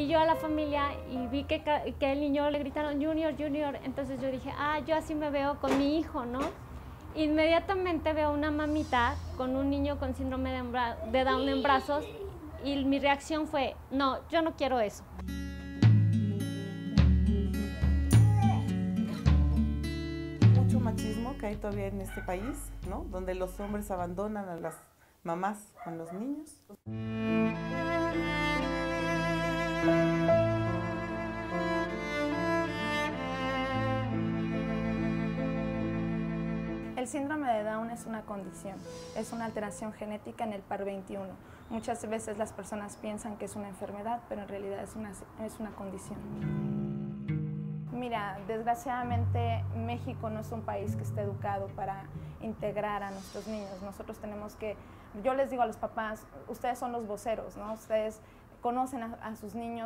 vi yo a la familia y vi que el niño le gritaron Junior, Junior, entonces yo dije, yo así me veo con mi hijo, ¿no? Inmediatamente veo una mamita con un niño con síndrome de Down en brazos y mi reacción fue, no, yo no quiero eso. Mucho machismo que hay todavía en este país, ¿no? Donde los hombres abandonan a las mamás con los niños. El síndrome de Down es una condición, es una alteración genética en el par 21. Muchas veces las personas piensan que es una enfermedad, pero en realidad es una condición. Mira, desgraciadamente México no es un país que esté educado para integrar a nuestros niños. Nosotros tenemos que, yo les digo a los papás, ustedes son los voceros, ¿no? Ustedes conocen a sus niños.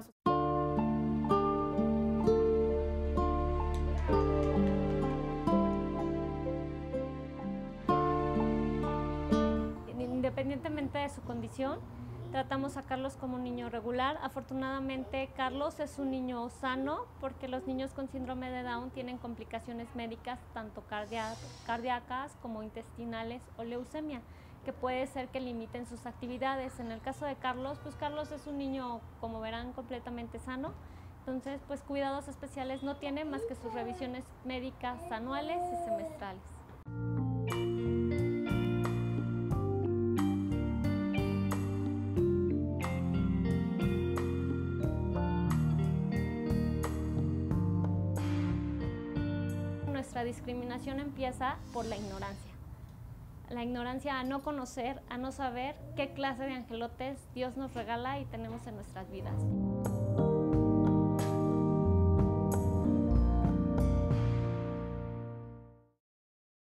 Independientemente de su condición, tratamos a Carlos como un niño regular. Afortunadamente, Carlos es un niño sano porque los niños con síndrome de Down tienen complicaciones médicas, tanto cardíacas como intestinales o leucemia, que puede ser que limiten sus actividades. En el caso de Carlos, pues Carlos es un niño, como verán, completamente sano. Entonces, pues cuidados especiales no tiene más que sus revisiones médicas anuales y semestrales. Nuestra discriminación empieza por la ignorancia. La ignorancia a no conocer, a no saber qué clase de angelotes Dios nos regala y tenemos en nuestras vidas.